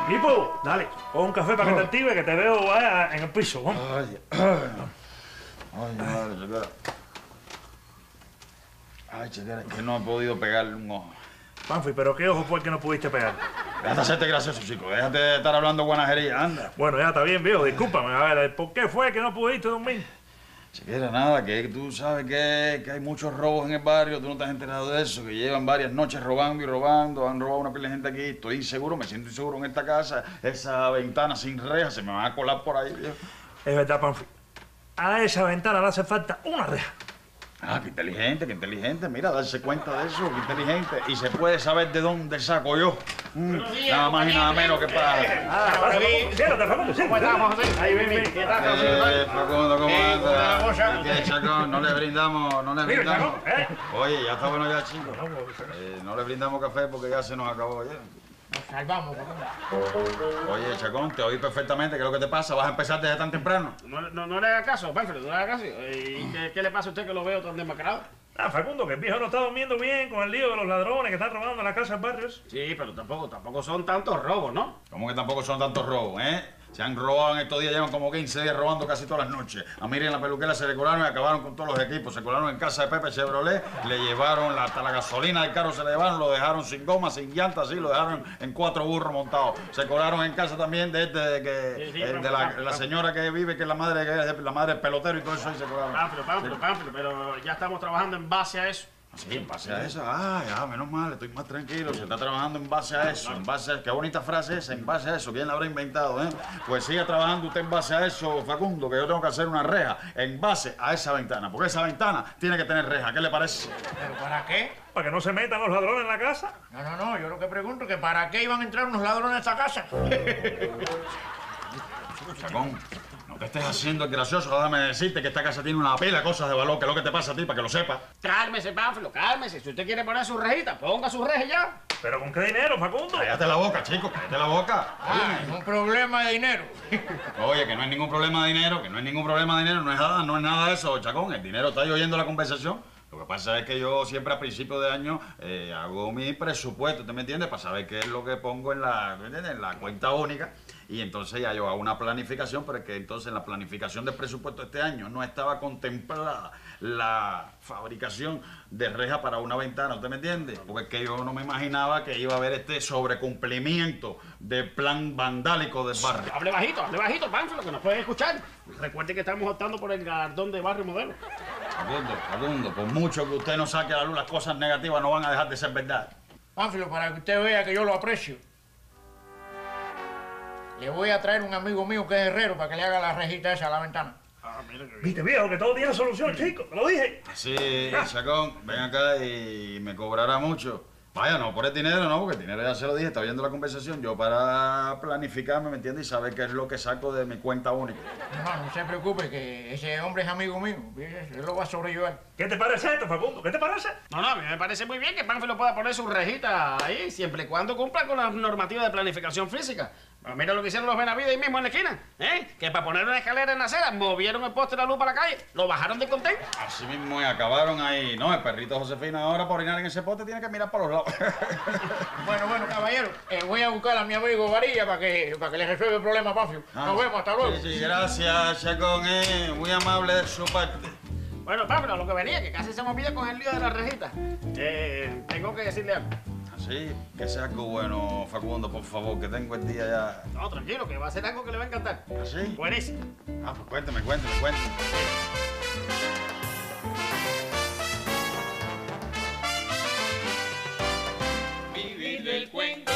Pipo, dale, pon un café para que te active, que te veo en el piso. Vamos. Ay, madre, chequera. Ay, chequera, que no he podido pegarle un ojo. Panfi, ¿pero qué ojo fue el que no pudiste pegar? Déjate hacerte gracioso, chico. Déjate de estar hablando guanajería, anda. Bueno, ya está bien, viejo, discúlpame. A ver, ¿por qué fue que no pudiste dormir? Chequera, nada, que tú sabes que hay muchos robos en el barrio. Tú no te has enterado de eso, que llevan varias noches robando y robando. Han robado una pila de gente aquí. Estoy inseguro, me siento inseguro en esta casa. Esa ventana sin reja se me va a colar por ahí, viejo. Es verdad, Panfi. A esa ventana le hace falta una reja. Ah, qué inteligente, qué inteligente. Mira, darse cuenta de eso, qué inteligente. Y se puede saber de dónde saco yo. Nada más y nada menos que para... Siéntate, Facundo, ¿Cómo estamos, José? Ahí ven, ¿qué tal, José? Facundo, ¿cómo anda? ¿Qué ¿Qué, Chacón? No le brindamos, no le Mira, brindamos. Chacón, Oye, ya está bueno ya, chicos. No le brindamos café porque ya se nos acabó ya. Nos salvamos, Facundo. Oye, Chacón, te oí perfectamente. ¿Qué es lo que te pasa? ¿Vas a empezar desde tan temprano? No le haga caso, Pánfilo, no le haga caso. ¿Y qué le pasa a usted que lo veo tan demacrado? Ah, Facundo, que el viejo no está durmiendo bien con el lío de los ladrones que están robando en la casa del barrio. Sí, pero tampoco son tantos robos, ¿no? ¿Cómo que tampoco son tantos robos, eh? Se han robado en estos días, llevan como 15 días robando casi todas las noches. A Miri en la peluquera se le colaron y acabaron con todos los equipos. Se colaron en casa de Pepe Chevrolet, le llevaron hasta la gasolina del carro, se le llevaron, lo dejaron sin goma, sin llantas, así, lo dejaron en 4 burros montados. Se colaron en casa también de la señora que vive, que es la madre del pelotero y todo eso, y se colaron. Pánfilo, pero ya estamos trabajando en base a eso. Sí, en base a eso. Ah, ya, menos mal, estoy más tranquilo. Se está trabajando en base a eso, en base a eso. Qué bonita frase esa, en base a eso. ¿Quién la habrá inventado, eh? Pues siga trabajando usted en base a eso, Facundo, que yo tengo que hacer una reja en base a esa ventana. Porque esa ventana tiene que tener reja. ¿Qué le parece? ¿Pero para qué? ¿Para que no se metan los ladrones en la casa? No, yo lo que pregunto es que ¿para qué iban a entrar unos ladrones a esta casa? Chacón, no te estés haciendo el gracioso. Déjame decirte que esta casa tiene una pila de cosas de valor. ¿Qué es lo que te pasa a ti, para que lo sepas? Cálmese, Pánfilo, cálmese. Si usted quiere poner su rejita, ponga su reja ya. ¿Pero con qué dinero, Facundo? Cállate la boca, chico, cállate la boca. Es un problema de dinero. Oye, que no hay ningún problema de dinero, no es nada de eso, Chacón. El dinero, está oyendo la conversación. Lo que pasa es que yo siempre a principio de año hago mi presupuesto, ¿usted me entiende? Para saber qué es lo que pongo en la cuenta única. Y entonces ya yo hago una planificación, pero es que entonces en la planificación del presupuesto de este año no estaba contemplada la fabricación de reja para una ventana, ¿usted me entiende? Porque es que yo no me imaginaba que iba a haber este sobrecumplimiento del plan vandálico del barrio. Hable bajito, Pánfilo, que nos pueden escuchar. Recuerde que estamos optando por el galardón de Barrio Modelo. Facundo, por mucho que usted no saque a la luz las cosas negativas, no van a dejar de ser verdad. Pánfilo, para que usted vea que yo lo aprecio, le voy a traer un amigo mío que es herrero para que le haga la rejita esa a la ventana. Viste, viejo, que todo tiene solución, chico. Te lo dije. Sí, Chacón, ven acá y me cobrará mucho. Vaya, no por el dinero, no, porque el dinero ya se lo dije, está viendo la conversación. Yo para planificarme, ¿me entiendes? Y saber qué es lo que saco de mi cuenta única. No se preocupe, que ese hombre es amigo mío. Él lo va a sobrellevar. ¿Qué te parece esto, Facundo? ¿Qué te parece? No, a mí me parece muy bien que Pánfilo pueda poner su rejita ahí, siempre y cuando cumpla con las normativas de planificación física. Pero mira lo que hicieron los Benavides ahí mismo en la esquina, ¿eh? Que para poner una escalera en la acera, movieron el poste de la luz para la calle, lo bajaron de contento. Así mismo y acabaron ahí. No, el perrito Josefina ahora para orinar en ese poste tiene que mirar para los lados. Bueno, caballero, voy a buscar a mi amigo Varilla para que le resuelva el problema a Pánfilo. Nos vemos, hasta luego. Sí, gracias, Chacón, muy amable de su parte. Bueno, Pánfilo, lo que venía, que casi se me olvida con el lío de la rejita. Tengo que decirle algo. Sí, que sea algo bueno, Facundo, por favor, que tengo el día ya. No, tranquilo, que va a ser algo que le va a encantar. ¿Así? Buenísimo. Ah, pues cuéntame. Vivir del cuento.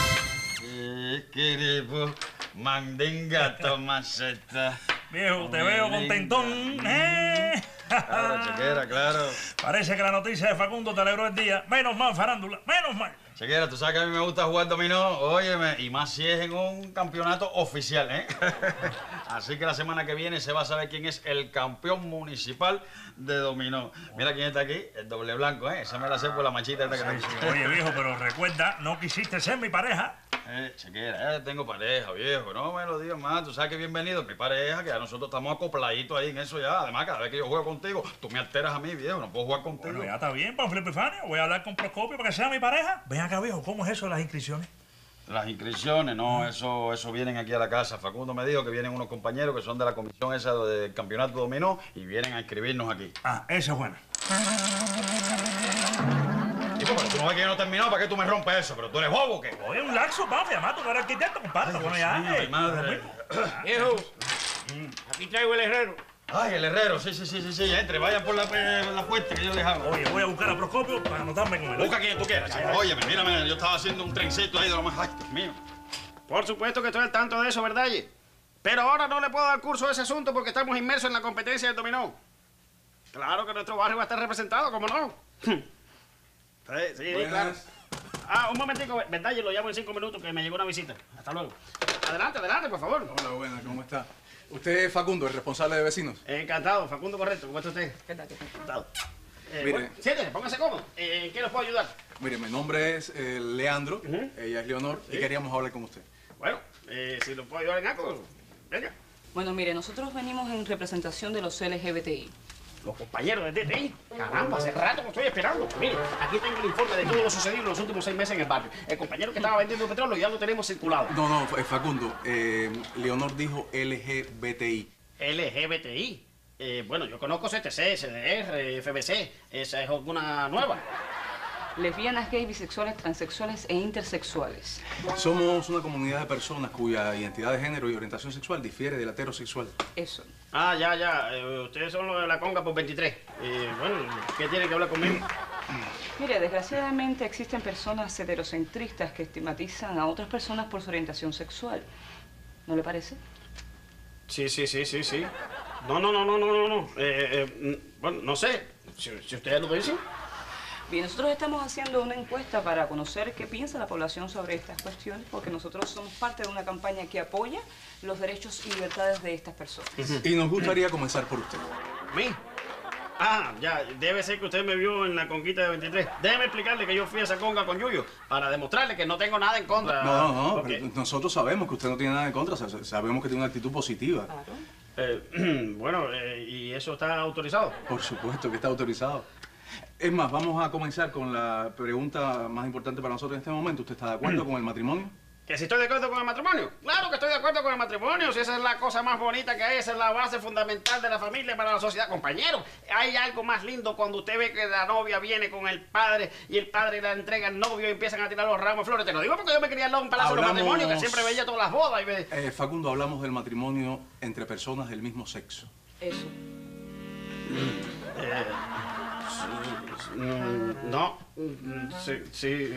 Querido, mandinga, tomaceta. Viejo, te veo contentón, ¿eh? Claro, Chequera, claro. Parece que la noticia de Facundo te alegró el día. Menos mal, farándula, menos mal. Chequera, tú sabes que a mí me gusta jugar dominó, óyeme, y más si es en un campeonato oficial, ¿eh? Así que la semana que viene se va a saber quién es el campeón municipal de dominó. Mira quién está aquí, el doble blanco, ¿eh? Esa me la sé por la machita esta que tengo. Oye, viejo, pero recuerda, no quisiste ser mi pareja. Chequera, tengo pareja, viejo, no me lo digas más. Tú sabes que bienvenido, mi pareja, que ya nosotros estamos acopladitos ahí en eso ya. Además, cada vez que yo juego contigo, tú me alteras a mí, viejo, no puedo jugar contigo. Bueno, ya está bien, Pánfilo Epifanio. Voy a hablar con Procopio para que sea mi pareja. Ven acá, viejo, ¿cómo es eso de las inscripciones? Las inscripciones, no, eso vienen aquí a la casa. Facundo me dijo que vienen unos compañeros que son de la comisión esa del campeonato dominó y vienen a inscribirnos aquí. Ah, eso es bueno. Chico, pero tú no ves que yo no he terminado, ¿para qué tú me rompes eso? ¿Pero tú eres bobo o qué? Oye, un laxo, papi, además tú no eres arquitecto, compadre. Bueno, ya. Ay, madre. Viejo, aquí traigo el herrero. Ay, el herrero, sí, entre, vayan por la puerta que yo les hago. Oye, voy a buscar a Procopio para anotarme con él. Busca quien tú quieras, chico. Óyeme, mírame, yo estaba haciendo un trencito ahí de lo más... Ay, Dios mío. Por supuesto que estoy al tanto de eso, ¿verdad, Ye? Pero ahora no le puedo dar curso a ese asunto porque estamos inmersos en la competencia del dominó. Claro que nuestro barrio va a estar representado, ¿cómo no? Sí, claro. Ah, un momentico, ¿verdad? Ye? Lo llamo en 5 minutos que me llegó una visita. Hasta luego. Adelante, por favor. Hola, buena, ¿cómo está? ¿Usted es Facundo, el responsable de vecinos? Encantado, Facundo, correcto. ¿Cómo está usted? ¿Qué tal? Encantado. Mire. Bueno, siéntese, póngase cómodo. ¿En qué los puedo ayudar? Mire, mi nombre es Leandro, Ujú. ella es Leonor, Sí. y queríamos hablar con usted. Bueno, si lo puedo ayudar en algo, venga. Bueno, mire, nosotros venimos en representación de los LGBTI. Los compañeros de DTI. Caramba, hace rato que estoy esperando. Mire, aquí tengo el informe de todo lo sucedido en los últimos 6 meses en el barrio. El compañero que estaba vendiendo petróleo ya lo tenemos circulado. No, Facundo, Leonor dijo LGBTI. LGBTI. Bueno, yo conozco CTC, CDR, FBC. ¿Esa es alguna nueva? Lesbianas, gays, bisexuales, transexuales e intersexuales. Somos una comunidad de personas cuya identidad de género y orientación sexual difiere de la heterosexual. Eso. Ah, ya. Ustedes son los de la conga por 23. Bueno, ¿qué tienen que hablar conmigo? Mire, desgraciadamente existen personas heterocentristas que estigmatizan a otras personas por su orientación sexual. ¿No le parece? Sí. No. Bueno, no sé. Si ustedes lo dicen. Bien, nosotros estamos haciendo una encuesta para conocer qué piensa la población sobre estas cuestiones, porque nosotros somos parte de una campaña que apoya los derechos y libertades de estas personas. Y nos gustaría comenzar por usted. ¿Mí? Ah, ya, debe ser que usted me vio en la conquista de 23. Déjeme explicarle que yo fui a esa conga con Yuyo para demostrarle que no tengo nada en contra. No, Porque, pero nosotros sabemos que usted no tiene nada en contra, sabemos que tiene una actitud positiva. Claro. bueno, ¿y eso está autorizado? Por supuesto que está autorizado. Es más, vamos a comenzar con la pregunta más importante para nosotros en este momento. ¿Usted está de acuerdo con el matrimonio? ¿Que si estoy de acuerdo con el matrimonio? Claro que estoy de acuerdo con el matrimonio. Si esa es la cosa más bonita que hay, esa es la base fundamental de la familia para la sociedad. Compañero, hay algo más lindo cuando usted ve que la novia viene con el padre y el padre la entrega al novio y empiezan a tirar los ramos de flores. Te lo digo porque yo me crié al lado de un palacio de los matrimonios que siempre veía todas las bodas y ve... Facundo, hablamos del matrimonio entre personas del mismo sexo. Eso. No, sí.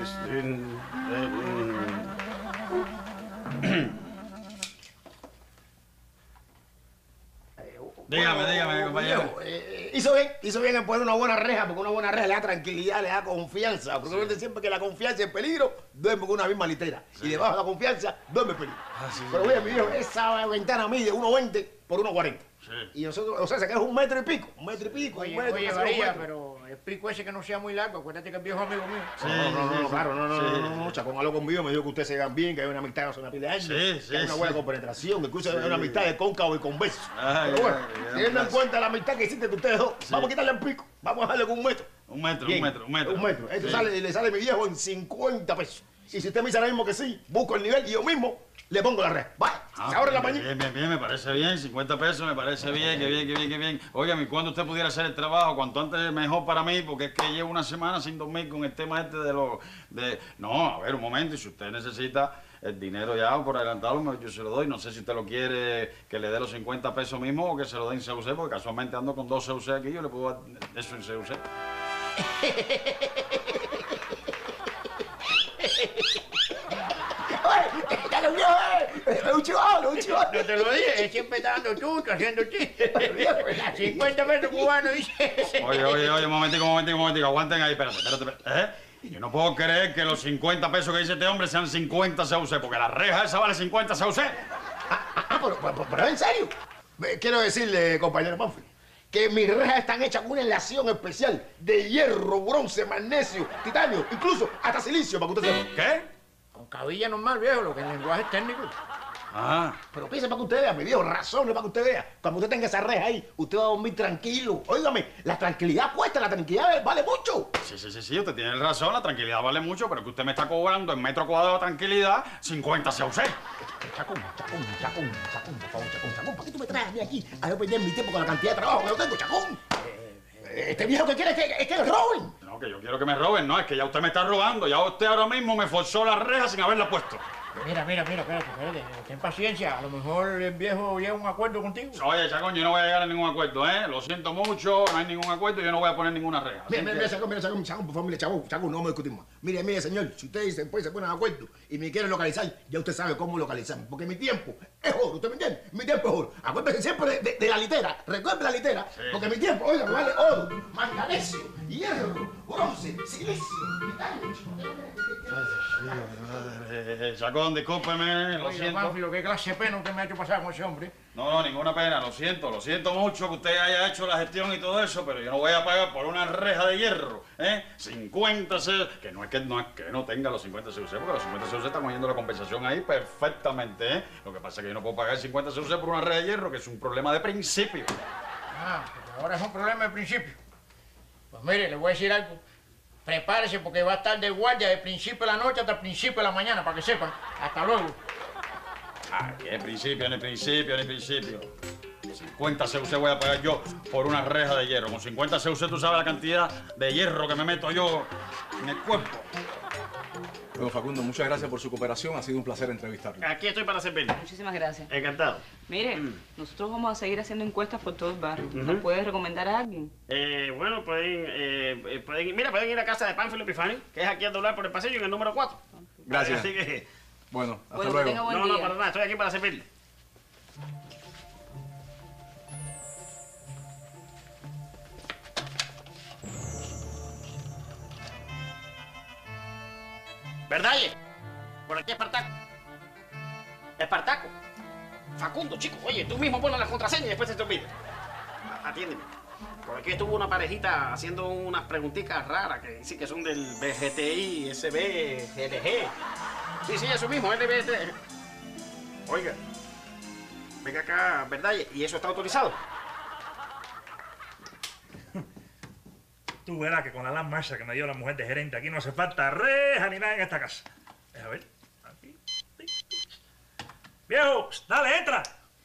Dígame, compañero. Hizo bien en poner una buena reja, porque una buena reja le da tranquilidad, le da confianza. Porque uno dice siempre que la confianza es peligro, duerme con una misma litera. Y debajo de la confianza, duerme peligro. Pero oye, mi viejo, esa ventana mide 1.20 por 1.40. Sí. Y nosotros, o sea, que es 1 metro y pico. 1 metro y pico, Oye, un metro, oye, casi 2 Bahía, metros. pero el pico ese que no sea muy largo, acuérdate que es viejo amigo mío. Claro, no, Chacón habló conmigo, me dijo que ustedes se dan bien, que hay una amistad hace una pila de años, Sí, que hay una sí. buena compenetración, que incluso hay una amistad de cóncavo y convexo. Ay, Pero bueno, ay, teniendo en ay, cuenta la amistad que existe entre ustedes dos, vamos a quitarle el pico, vamos a dejarle con 1 metro. Un metro. Bien, 1 metro. Esto Sí. le sale mi viejo en 50 pesos. Y si usted me dice ahora mismo que sí, busco el nivel y yo mismo le pongo la red. Va, se abre la pañita. Bien, me parece bien. 50 pesos me parece bien, que bien. Óigame, ¿cuándo usted pudiera hacer el trabajo? Cuanto antes mejor para mí, porque es que llevo una semana sin dormir con el tema este de los... No, a ver, un momento, y si usted necesita el dinero ya por adelantado, yo se lo doy. No sé si usted lo quiere que le dé los 50 pesos mismo o que se lo dé en CUC, porque casualmente ando con 2 CUC aquí, yo le puedo dar eso en CUC. ¡Dale, viejo! ¡Es un chivalo, un chivalo! No te lo dije, él siempre está dando tú, haciendo chistes. 50 pesos cubanos, dice. Oye, un momentico, aguanten ahí, espérate. Yo no puedo creer que los 50 pesos que dice este hombre sean 50 CUC, porque la reja esa vale 50 CUC. Pero en serio. Quiero decirle, compañero Manfred, que mis rejas están hechas con una enlación especial de hierro, bronce, magnesio, titanio, incluso hasta silicio, para que usted sepa. ¿Qué? Con cabilla normal, viejo, lo que en lenguaje técnico. Ah. Pero piense para que usted vea, mi viejo, razones para que usted vea. Cuando usted tenga esa reja ahí, usted va a dormir tranquilo. Óigame, la tranquilidad cuesta, la tranquilidad vale mucho. Sí, usted tiene razón, la tranquilidad vale mucho, pero que usted me está cobrando en metro cuadrado de tranquilidad 50 CUC. Chacón, por favor, Chacón. ¿Para qué tú me traes a mí aquí a yo perder mi tiempo con la cantidad de trabajo que yo tengo, Chacón? Este viejo que quiere es que le roben. No, que yo quiero que me roben, no, es que ya usted me está robando, ya usted ahora mismo me forzó la reja sin haberla puesto. Mira, espérate. Ten paciencia. A lo mejor el viejo llega a un acuerdo contigo. Oye, Chacón, yo no voy a llegar a ningún acuerdo, ¿eh? Lo siento mucho, no hay ningún acuerdo y yo no voy a poner ninguna reja. Mira, Chacón, por favor, mire, Chacón, no me discutimos. Mire, señor, si ustedes después se ponen de acuerdo y me quieren localizar, ya usted sabe cómo localizarme. Porque mi tiempo es oro, ¿usted me entiende? Mi tiempo es oro. Acuérdese siempre de la litera, recuerde la litera, porque mi tiempo, oiga, me vale oro, manganeso, hierro, bronce, silicio, titanio. Chacón, discúlpeme, lo Oiga, siento. Pánfilo, qué clase de pena usted me ha hecho pasar con ese hombre. No, ninguna pena, lo siento mucho que usted haya hecho la gestión y todo eso, pero yo no voy a pagar por una reja de hierro, 50 CUC, que no es que no tenga los 50 CUC, porque los 50 CUC estamos yendo la compensación ahí perfectamente, ¿eh? Lo que pasa es que yo no puedo pagar 50 CUC por una reja de hierro, que es un problema de principio. Ah, porque ahora es un problema de principio. Pues mire, le voy a decir algo. Prepárese porque va a estar de guardia de principio de la noche hasta el principio de la mañana, para que sepan. Hasta luego. Ah, ni principio. 50 CUC voy a pagar yo por una reja de hierro. Con 50 CUC tú sabes la cantidad de hierro que me meto yo en el cuerpo. Bueno, Facundo, muchas gracias por su cooperación. Ha sido un placer entrevistarlo. Aquí estoy para servirle. Muchísimas gracias. Encantado. Mire, nosotros vamos a seguir haciendo encuestas por todo el barrio. ¿Nos puedes recomendar a alguien? Bueno, pueden ir a casa de Pánfilo Epifani, que es aquí a doblar por el pasillo en el número 4. Gracias. Así que... Bueno, hasta Bueno, que luego. tenga buen No, día. para nada, estoy aquí para servirle. ¿Verdalle? Por aquí Espartaco. Espartaco. Facundo, chico, oye, tú mismo pones la contraseña y después se te olvida. Atiéndeme. Por aquí estuvo una parejita haciendo unas preguntitas raras que sí que son del BGTI, SB, GLG. Sí, eso mismo, LBT. Oiga, venga acá, ¿verdad? ¿Y eso está autorizado? Tú verás que con la alarma esa que me dio la mujer de gerente aquí no hace falta reja ni nada en esta casa. Deja ver. Aquí. Viejo, dale, entra.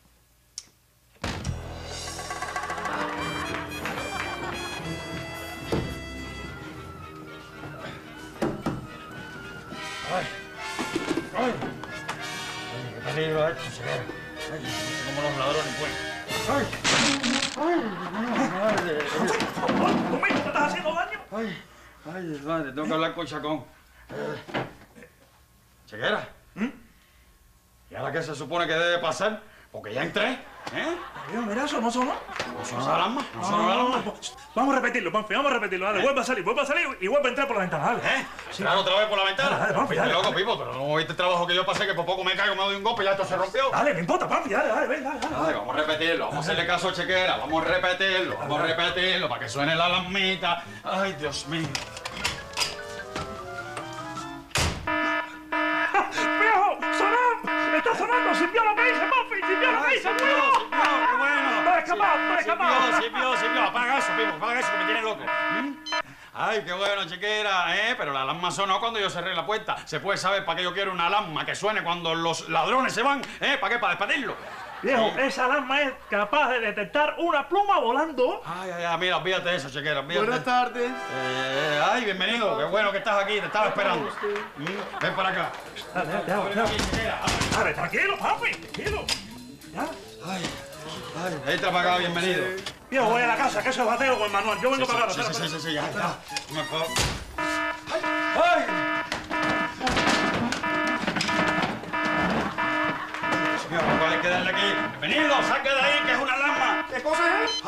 Ay, qué peligro esto, señor. Como los ladrones, pues. ¿Tú mismo te estás haciendo daño? Ay, madre, tengo que hablar con Chacón. Chequera. ¿Y ahora qué se supone que debe pasar? Porque ya entré, ¿eh? Mira, eso no sonó. ¿No sonó la alarma? ¿No sonó la alarma? Vamos a repetirlo, Panfi, vamos a repetirlo. Dale, vuelve a salir y vuelve a entrar por la ventana, dale. ¿Entrar otra vez por la ventana? Dale, Panfi, dale. Loco, Pipo, pero no viste el trabajo que yo pasé, que por poco me caigo, me doy un golpe y ya esto se rompió. Dale, no importa, Panfi, dale, ven, dale. Dale, vamos a repetirlo, vamos a hacerle caso a Chequera, vamos a repetirlo, para que suene la alarmita. Ay, Dios mío. ¡Viejo! ¡Sonó! ¡Está sonando! ¡Sirvió lo que hice, Panfi! ¡Sirvió lo que hice! ¡Cuidado! qué bueno. ¡Está escapado! Sirvió. Apaga eso, Pipo, apaga eso, que me tiene loco. Ay, qué bueno, Chequera, pero la alarma sonó cuando yo cerré la puerta. ¿Se puede saber para qué yo quiero una alarma que suene cuando los ladrones se van? ¿Para qué? ¿Para despedirlo? Viejo, esa alarma es capaz de detectar una pluma volando. Ay, mira, olvídate de eso, Chequera, olvídate. Buenas tardes. Ay, bienvenido, qué bueno que estás aquí, te estaba esperando. Ven para acá. Dale, tranquilo, Panfi, tranquilo. ¿Ya? Entra para acá, bienvenido. Viejo, voy a la casa, que eso es bateo con el manual. Yo vengo para acá. Sí, ya. ¡Ay! Hay que darle aquí. Bienvenido, saque de ahí, que es una alarma. ¿Qué cosa es?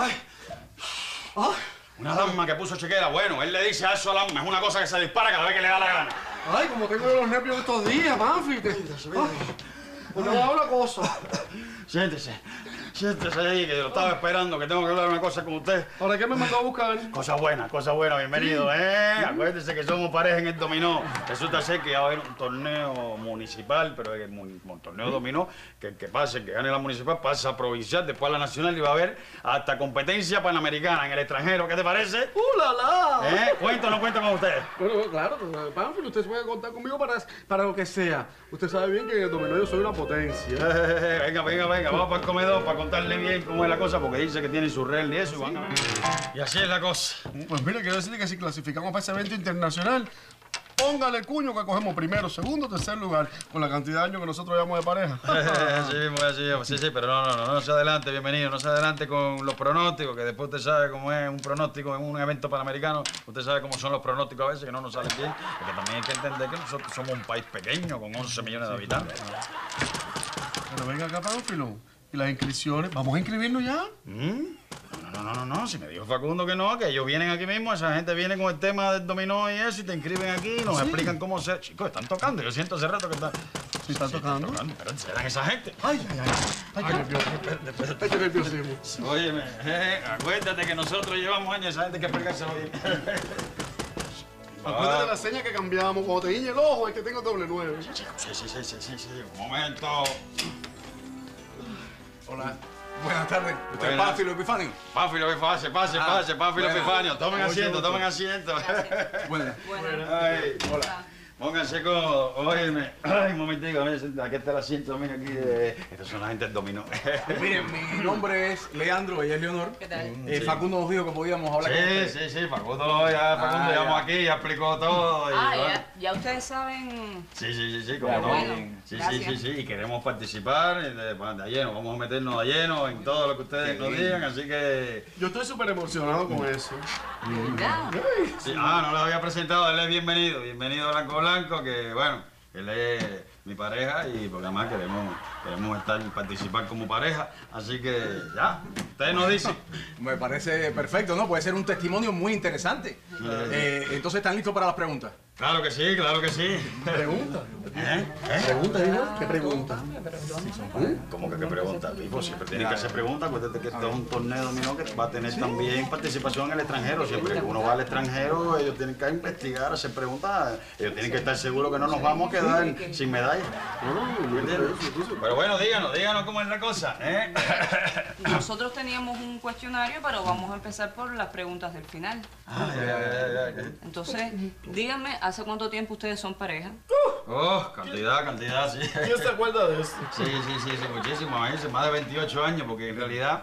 Una alarma que puso Chequera. Bueno, él le dice a eso alarma. Es una cosa que se dispara cada vez que le da la gana. Ay, como tengo los nervios estos días, Manfi. Pues no hago la cosa. Siéntese. Siéntese ahí, que yo lo estaba esperando, que tengo que hablar una cosa con usted. ¿Ahora qué me mandó a buscar? Cosa buena, bienvenido, Acuérdese que somos pareja en el dominó. Resulta ser que va a haber un torneo municipal, pero es un torneo dominó, que el que pase, el que gane la municipal, pasa a provincial, después a la nacional y va a haber hasta competencia panamericana en el extranjero. ¿Qué te parece? ¡La, la! ¿Cuento o no cuento con usted? Bueno, claro, Pánfilo, usted puede contar conmigo para lo que sea. Usted sabe bien que en el dominó yo soy una potencia. Venga, vamos para el comedor para contarle bien cómo es la cosa, porque dice que tiene su regla y eso, y van a ver. Y así es la cosa. Pues mire, quiero decirle que si clasificamos para ese evento internacional, póngale cuño que cogemos primero, segundo, tercer lugar, con la cantidad de años que nosotros llevamos de pareja. Sí, pero no se adelante, bienvenido, no se adelante con los pronósticos, que después usted sabe cómo es un pronóstico en un evento panamericano, usted sabe cómo son los pronósticos a veces, que no nos salen bien, porque también hay que entender que nosotros somos un país pequeño, con 11 millones de habitantes. Pero venga acá, Pánfilo, ¿y las inscripciones? ¿Vamos a inscribirnos ya? No, si me dijo Facundo que no, que ellos vienen aquí mismo, esa gente viene con el tema del dominó y eso, y te inscriben aquí, nos explican cómo se... Chicos, están tocando, yo siento hace rato que están... Sí, están tocando. Pero serán esa gente. Ay, qué nerviosismo. Óyeme, acuérdate que nosotros llevamos años, esa gente hay que explicárselo bien. Acuérdate de la seña que cambiamos, cuando te guiñe el ojo, es que tengo doble 9. Sí, un momento. Hola. Buenas tardes. ¿Usted es Buenas. Pánfilo Epifanio? Pánfilo, pase, Pánfilo Epifanio. Tomen asiento. Buenas. Ay, hola. Pónganse cómodos, óyeme. Ay, un momentico, aquí está el asiento mío aquí de... Estos son la gente del dominó. Miren, mi nombre es Leandro, ella es Leonor. ¿Qué tal? Facundo nos dijo que podíamos hablar con usted. Sí, Facundo llamó aquí, ya explicó todo. Ya ustedes saben. Sí, como no. Bueno, Sí, gracias. y queremos participar de lleno, vamos a meternos de lleno en todo lo que ustedes nos digan, así que... Yo estoy súper emocionado con eso. ¿Verdad? Sí, no lo había presentado, él es bienvenido Blanco, que bueno, él es mi pareja y porque además queremos participar como pareja, así que ya, ustedes nos dicen. Me parece perfecto, ¿no? Puede ser un testimonio muy interesante. Entonces, ¿están listos para las preguntas? Claro que sí. Pregunta. Pregunta, ¿Qué pregunta? ¿Cómo que qué pregunta? Vivo, siempre tienen que hacer preguntas. Acuérdate que esto es un torneo dominó que va a tener también participación en el extranjero. Siempre que uno va al extranjero, ellos tienen que investigar, hacer preguntas. Ellos tienen que estar seguros que no nos vamos a quedar sin medalla. Pero bueno, díganos cómo es la cosa, Nosotros teníamos un cuestionario, pero vamos a empezar por las preguntas del final. Entonces, díganme, ¿hace cuánto tiempo ustedes son pareja? Cantidad, sí. ¿Quién se acuerda de eso? Sí, muchísimo, más de 28 años, porque en realidad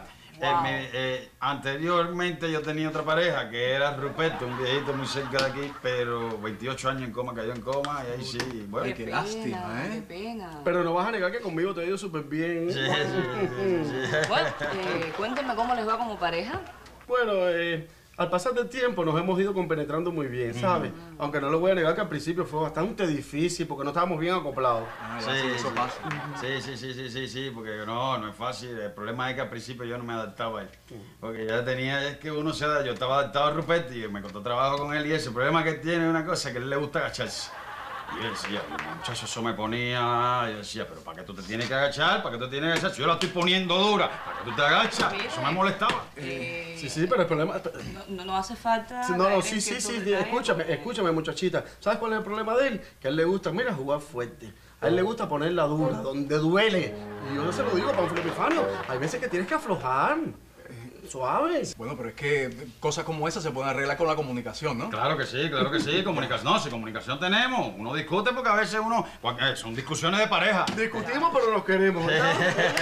anteriormente yo tenía otra pareja que era Ruperto, un viejito muy cerca de aquí, pero 28 años en coma, cayó en coma y ahí sí, bueno. Qué lástima, Qué pena. Pero no vas a negar que conmigo te ha ido súper bien. Sí. Bueno, cuéntenme cómo les va como pareja. Bueno, al pasar del tiempo nos hemos ido compenetrando muy bien, ¿sabes? Aunque no le voy a negar que al principio fue bastante difícil porque no estábamos bien acoplados. Eso pasa. Sí, porque no es fácil. El problema es que al principio yo no me adaptaba a él. Porque es que yo estaba adaptado a Ruperto y me costó trabajo con él y eso. El problema que tiene es una cosa, que a él le gusta agacharse. Y yo decía, muchacho, eso me ponía... Yo decía, pero ¿para qué tú te tienes que agachar? ¿Para qué tú tienes que agachar? Si yo la estoy poniendo dura, ¿para qué tú te agachas? Eso me molestaba. Sí, pero el problema... No hace falta. Sí, escúchame, muchachita. ¿Sabes cuál es el problema de él? Que a él le gusta, mira, jugar fuerte. A él le gusta ponerla dura, donde duele. Y yo no se lo digo, Pánfilo Epifanio. Hay veces que tienes que aflojar. Suave. Bueno, pero es que cosas como esas se pueden arreglar con la comunicación, ¿no? Claro que sí, comunicación. No, si comunicación tenemos. Uno discute porque a veces son discusiones de pareja. Discutimos, pero nos queremos, ¿verdad?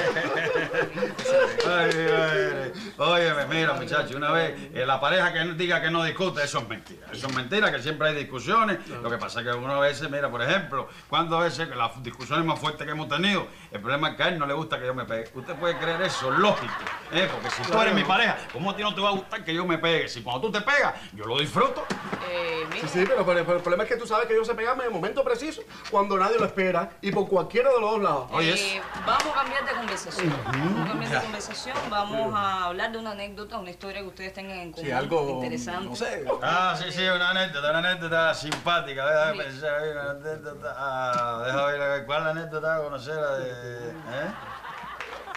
Óyeme, mira, muchacho, una vez la pareja que diga que no discute, eso es mentira. Eso es mentira, que siempre hay discusiones. Lo que pasa es que uno a veces, mira, por ejemplo, cuando a veces las discusiones más fuertes que hemos tenido, el problema es que a él no le gusta que yo me pegue. Usted puede creer eso, lógico, porque si tú eres mi pareja, ¿cómo a ti no te va a gustar que yo me pegue? Si cuando tú te pegas, yo lo disfruto. Mira, Sí, pero el problema es que tú sabes que ellos se pegan en el momento preciso, cuando nadie lo espera y por cualquiera de los dos lados. vamos a cambiar de conversación. Vamos a hablar de una anécdota, una historia que ustedes tengan en común. Sí, algo interesante. No sé. Sí, una anécdota simpática. Déjame pensar, una anécdota. Déjame ver, ¿cuál es la anécdota? Conocer la de...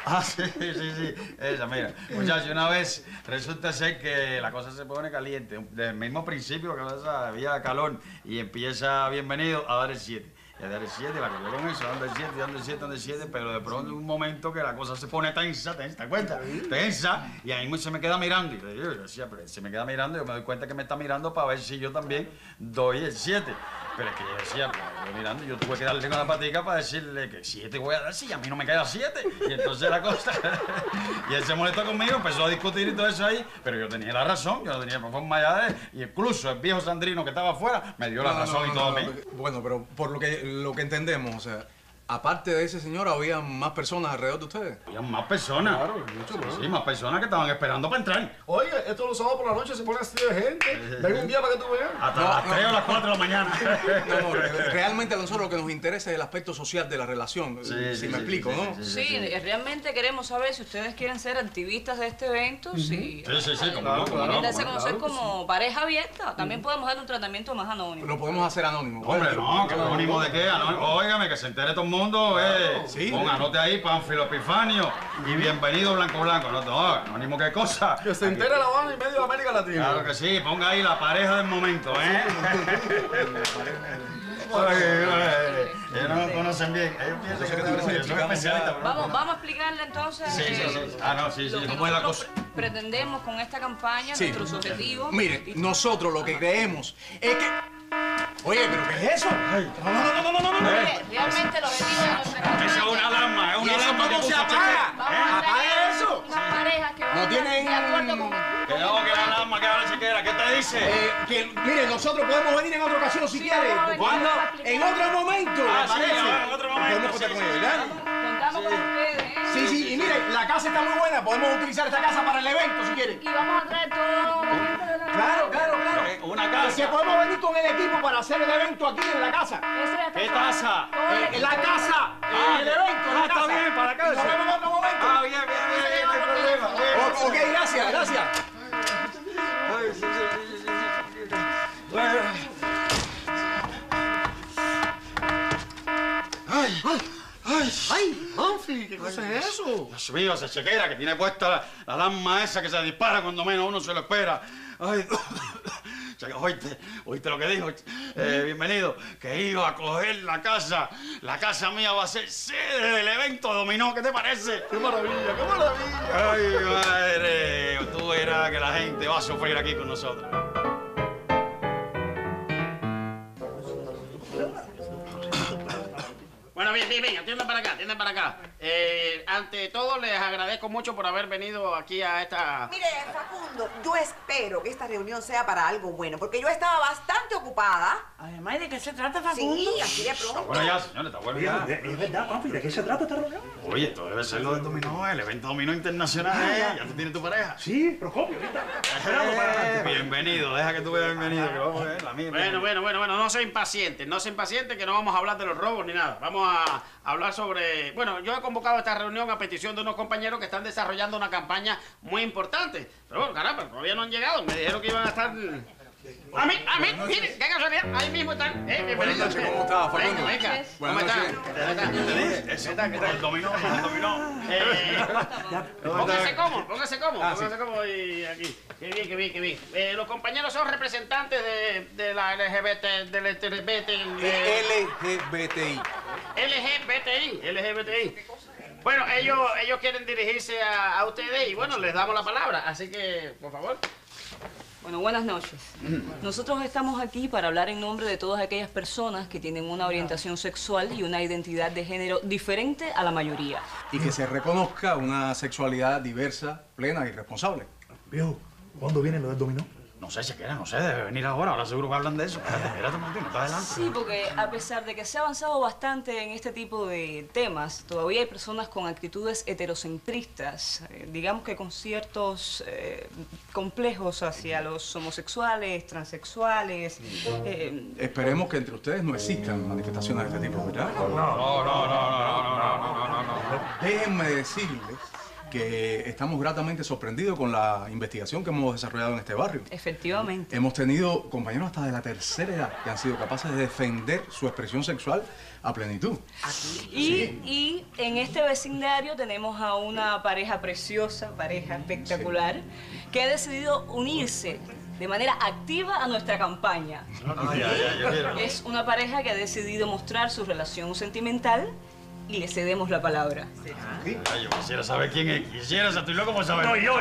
Ah, sí, esa, mira. Muchachos, una vez resulta ser que la cosa se pone caliente. Desde el mismo principio que había calor y empieza bienvenido a dar el 7. Y a dar el 7, la cogió con eso, dando el 7, dando el 7, dando el 7, pero de pronto en un momento que la cosa se pone tensa, ¿te das cuenta? Tensa, y ahí mismo se me queda mirando. Y yo decía, pero se me queda mirando y yo me doy cuenta que me está mirando para ver si yo también doy el 7. Pero es que yo decía, pues, yo mirando, yo tuve que darle con la patica para decirle que 7 voy a dar si a mí no me queda 7. Y entonces la cosa... y él se molestó conmigo, empezó a discutir y todo eso ahí, pero yo tenía la razón, yo no tenía forma allá de... Y incluso el viejo Sandrino que estaba afuera me dio la razón y todo a mí. Bueno, pero por lo que entendemos, o sea, aparte de ese señor, ¿había más personas alrededor de ustedes? Había más personas. Claro, mucho más. Sí, más personas que estaban esperando para entrar. Oye, esto los sábados por la noche se pone así de gente. Ven un día para que tú veas. Hasta las 3 o las 4 de la mañana. No, realmente a nosotros lo que nos interesa es el aspecto social de la relación. Si me explico, ¿no? Sí, realmente queremos saber si ustedes quieren ser activistas de este evento, si Sí, como no, como no. darse a conocer como pareja abierta. También podemos dar un tratamiento más anónimo. Lo podemos hacer anónimo. Hombre, no, que anónimo de qué, óigame, que se entere todo el mundo, Sí. Anote ahí, Pánfilo Epifanio, y bienvenido Blanco Blanco, no, anónimo qué cosa. Que se entere La Habana y medio de América Latina. Claro que sí, ponga ahí la pareja del momento, Ellos no me conocen bien, ellos piensan que yo soy especialista. Vamos a explicarle entonces Sí, ¿cómo es la cosa? Pretendemos con esta campaña, Sí. nuestros objetivos. Mire, nosotros lo que creemos es que... Oye, ¿pero qué es eso? No. Mire, realmente el objetivo de nuestra campaña... Esa es una alarma, ¿Y eso cómo se apaga? Vamos a ¿Apaga traer eso? unas parejas que van tienen- de acuerdo con... Que no, que la alarma, que la chequera, ¿qué te dice? Mire, nosotros podemos venir en otra ocasión si quiere. vamos a venir, ¿Cuándo? vamos a explicar. En otro momento, Ah, ¿le sí, parece? en otro momento, Podemos contar sí, con sí, ellos, ¿verdad? Contamos con ustedes, ¿eh? Sí, y mire, la casa está muy buena. Podemos utilizar esta casa para el evento si quiere. Y vamos a traer toda la gente de la... Claro. Una Que casa. podemos venir con el equipo para hacer el evento aquí en la casa. ¿Qué taza? En la casa, el evento, en la casa. Está bien, para acá. Y nos vemos en otro momento. Bien, no hay problema. Ok, gracias. ¡Ay, Manfi! ¿Qué cosa es eso? Dios mío, esa chequera que tiene puesta la alarma esa que se dispara cuando menos uno se lo espera. Ay, oíste lo que dijo. Bienvenido, que iba a coger la casa. La casa mía va a ser sede del evento dominó. ¿Qué te parece? ¡Qué maravilla, qué maravilla! Ay, madre, tú verás que la gente va a sufrir aquí con nosotros. Bueno, bien, atiendan para acá. Ante todo, les agradezco mucho por haber venido aquí a esta... Mire, Facundo, yo espero que esta reunión sea para algo bueno, porque yo estaba bastante ocupada. Además, ¿de qué se trata, Facundo? Sí, así de pronto. Bueno, ya, señores, está bueno ya. ¿Es verdad, Pampi? ¿De qué se trata esta reunión? Oye, esto debe ser lo del dominó, el evento dominó internacional, ¿Ya tú tienes tu pareja? Sí, Procopio, ahorita. Bienvenido, deja que tú veas bienvenido, que vamos a ver la mía. Bueno, no se impacienten, que no vamos a hablar de los robos ni nada. Vamos a hablar sobre... Bueno, yo he convocado esta reunión a petición de unos compañeros que están desarrollando una campaña muy importante. Pero bueno, caramba, todavía no han llegado. Me dijeron que iban a estar... A mí, mire, qué casualidad, ahí mismo están. Bienvenidos. Buenas noches, ¿cómo está, Facundo? Venga, ¿cómo Buenas están? noches. El dominó. Póngase cómodo y aquí. Qué bien. Los compañeros son representantes de la LGBT, del LGBTI. Bueno, ellos quieren dirigirse a ustedes y bueno, les damos la palabra, así que, por favor. Bueno, buenas noches. Nosotros estamos aquí para hablar en nombre de todas aquellas personas que tienen una orientación sexual y una identidad de género diferente a la mayoría. Y que se reconozca una sexualidad diversa, plena y responsable. Viejo, ¿cuándo viene lo del dominó? No sé, chequera, debe venir ahora seguro que hablan de eso. Espérate un momentito, está adelante. Sí, porque a pesar de que se ha avanzado bastante en este tipo de temas, todavía hay personas con actitudes heterocentristas, digamos que con ciertos complejos hacia los homosexuales, transexuales. Esperemos que entre ustedes no existan manifestaciones de este tipo, ¿verdad? No. Déjenme decirles que estamos gratamente sorprendidos con la investigación que hemos desarrollado en este barrio. Efectivamente. Hemos tenido compañeros hasta de la tercera edad que han sido capaces de defender su expresión sexual a plenitud. Y en este vecindario tenemos a una pareja preciosa, pareja espectacular, que ha decidido unirse de manera activa a nuestra campaña. Es una pareja que ha decidido mostrar su relación sentimental y le cedemos la palabra. Yo quisiera saber quién es. Quisiera, estoy loco por saber. No, yo.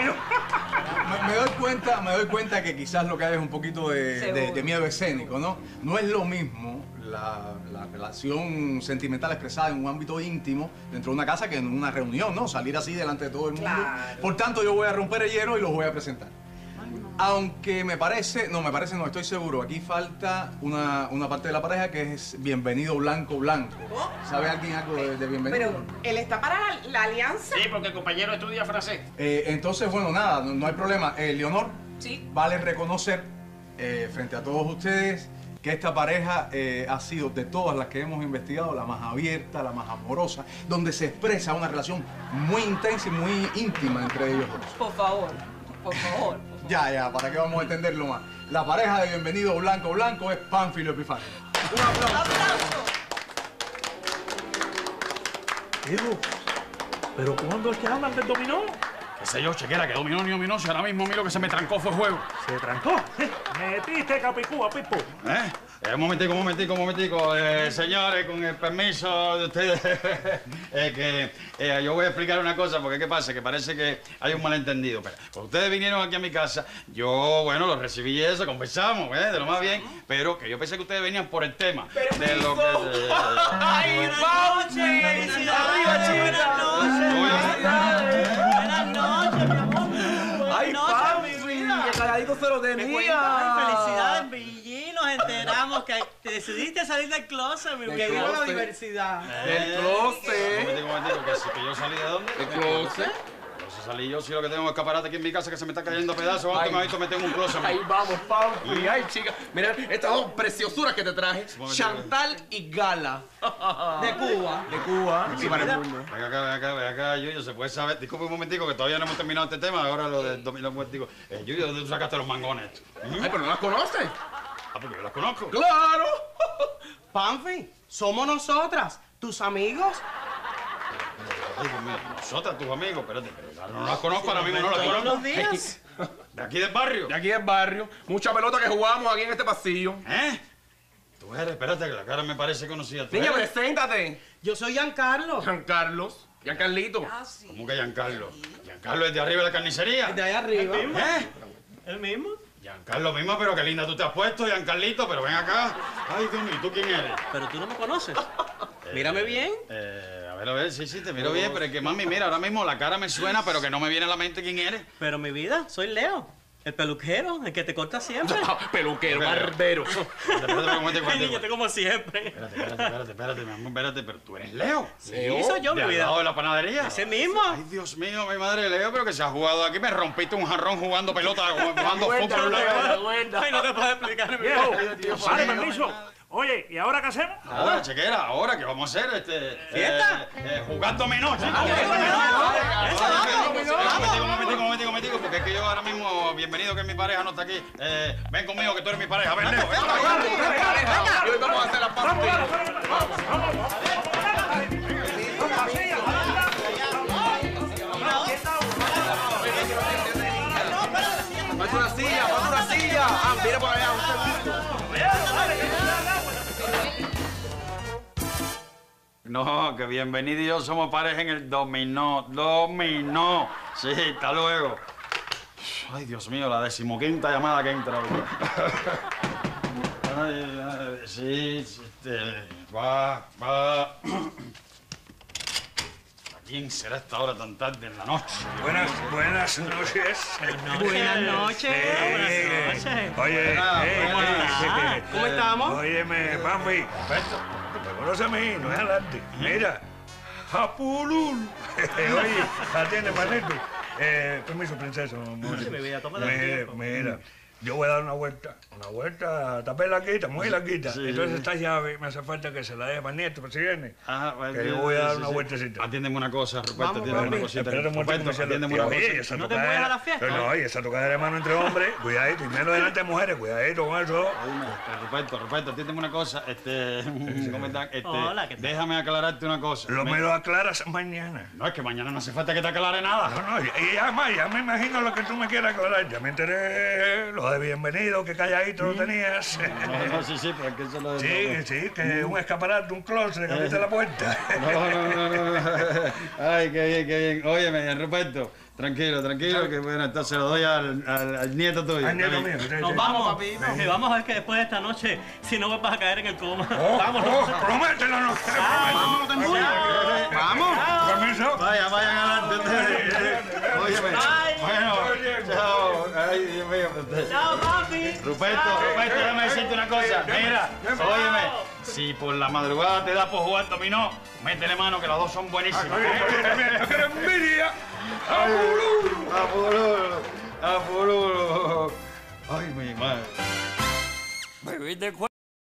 Me doy cuenta que quizás lo que hay es un poquito de miedo escénico, ¿no? No es lo mismo la relación sentimental expresada en un ámbito íntimo dentro de una casa que en una reunión, ¿no? Salir así delante de todo el mundo. Claro. Por tanto, yo voy a romper el hielo y los voy a presentar. Aunque estoy seguro, aquí falta una parte de la pareja que es Bienvenido Blanco Blanco. ¿Sabe alguien algo de Bienvenido? Pero, ¿él está para la alianza? Sí, porque el compañero estudia francés. Entonces, bueno, nada, no hay problema. Leonor, Sí. vale reconocer frente a todos ustedes que esta pareja ha sido, de todas las que hemos investigado, la más abierta, la más amorosa, donde se expresa una relación muy intensa y muy íntima entre ellos dos. Por favor, por favor. Ya, ¿para qué vamos a entenderlo más? La pareja de Bienvenido Blanco Blanco es Pánfilo Epifanio. Un aplauso. Digo, ¿pero cuándo es que hablan del dominó? Qué sé yo, chequera, que dominó ni dominó. Si ahora mismo a mí lo que se me trancó fue juego. ¿Se trancó? Metiste capicúa, Pipo. Un momentico. Señores, con el permiso de ustedes, yo voy a explicar una cosa, porque ¿qué pasa? Que parece que hay un malentendido. Pero cuando ustedes vinieron aquí a mi casa, yo, bueno, los recibí y eso, conversamos, de lo más bien, pero que yo pensé que ustedes venían por el tema. De lo que... ¡Ay, Pauche! ¡Felicidades! ¡Buenas noches, mi amor! ¡Ay, papi! ¡Qué calladito se lo tenía! ¡Ay, felicidades, Billy! Nos enteramos que te decidiste salir del closet, mi ¡que viva la diversidad! ¡Del closet! Un momentico, que yo salí de dónde? ¿Del closet? Si salí yo, sí lo que tengo es escaparate aquí en mi casa que se me está cayendo a pedazos. Antes me ha visto meter en un closet. Ahí vamos, papi. Ay, chica. Mira, estas dos preciosuras que te traje. Chantal y Gala. De Cuba. De Cuba. Sí, para el mundo. Ven acá, Yuyo, ¿se puede saber? Disculpe un momentico, que todavía no hemos terminado este tema. Ahora lo del dominó, un momentico. Yuyo, ¿dónde tú sacaste los mangones? Ay, pero no las conoces. Ah, porque yo las conozco. ¡Claro! Panfi, somos nosotras, tus amigos. Ay, Dios mío, nosotras, tus amigos, espérate, pero no las conozco, ahora mismo no las Todos conozco. los días. ¿De aquí del barrio? De aquí del barrio. Mucha pelota que jugamos aquí en este pasillo. Tú eres, espérate, que la cara me parece conocida. ¿Tú Niña, eres? preséntate. Yo soy Giancarlo. Giancarlos. Giancarlito. ¿Cómo que Giancarlo? ¿Giancarlo es de arriba de la carnicería? De allá arriba. ¿El ¿El mismo? Giancarlo mismo, pero qué linda tú te has puesto, Giancarlito, pero ven acá. Ay, Dios mío, ¿y tú quién eres? Pero tú no me conoces. Mírame bien. A ver, sí, te miro bien, pero es que, mami, mira, ahora mismo la cara me suena, pero que no me viene a la mente quién eres. Pero mi vida, soy Leo. El peluquero, el que te corta siempre. Peluquero, barbero. Espérate, un momento. Niñate como siempre. Espérate, mi amor, espérate, pero tú eres Leo. Sí, soy yo, ¿De mi al vida. lado de la panadería? Ese mismo. Ay, Dios mío, mi madre Leo, pero que se ha jugado aquí. Me rompiste un jarrón jugando pelota, jugando fútbol. Ay, no te puedo explicar, mi vida. Vale, permiso. Oye, ¿y ahora qué hacemos? Ahora, chequera, ahora, ¿qué vamos a hacer? ¿Fiesta? Jugar dominó, chicos. Un momentico, porque es que yo ahora mismo, bienvenido que mi pareja no está aquí. Ven conmigo, que tú eres mi pareja. Ven, Leo, ven. Y hoy vamos a hacer la pasta. Falta una silla. Ah, mira por allá. No, que bienvenido y yo somos pareja en el dominó. Dominó. Sí, hasta luego. Ay, Dios mío, la 15ª llamada que entra hoy. Ay, sí, va. ¿A quién será esta hora tan tarde en la noche? Buenas noches. Buenas noches. Oye, ¿Cómo estamos? Óyeme, Pampi. Perfecto. Me conoce a mí, no es adelante. Mira, Japulul. Oye, atiende, manito. Permiso, princesa. Sí, mi vida, toma Mira, el tiempo. mira. yo voy a dar una vuelta, tapé larguita, muy larguita. Sí. Entonces esta llave me hace falta que se la deje para el nieto, por si viene. Ajá, Que yo voy a dar una vueltecita. Atiéndeme una cosa, Ruperto, Vamos, atiéndeme una papi. cosita. Espérate un momento, Ruperto, atiéndeme una Oye, cosa. esa ¿No te tocadera- mueves a la fiesta? No, y esa tocadera de mano entre hombres, cuidadito, y menos delante de mujeres, cuidadito con eso. Ruperto, atiéndeme una cosa. ¿Cómo están? Hola, ¿qué tal? Déjame aclararte una cosa. Me lo aclaras mañana. No, es que mañana no hace falta que te aclare nada. No, y además, ya me imagino lo que tú me quieras aclarar. Ya me enteré lo de bienvenido, que calladito lo tenías. No, sí, pero es que eso lo Sí, que un escaparate, un closet, que abriste la puerta. No. Ay, qué bien. Óyeme, Ruperto, tranquilo, que bueno, entonces lo doy al nieto tuyo. Al nieto Está bien. mío. Sí, Nos sí. vamos, y vamos a ver que después de esta noche, si no vuelvas a caer en el coma. Vámonos. Promételo, no. Vámonos, te embullas. ¡Vamos! Permiso. Vayan adelante ustedes. Óyeme. Ay. Bueno, chao. Ay, Dios mío. Chao, papi. Ruperto, déjame decirte una cosa. Mira, óyeme, si por la madrugada te da por jugar dominó, métele mano que las dos son buenísimas. ¡Qué envidia! ¡Apurú! Ay, mi madre.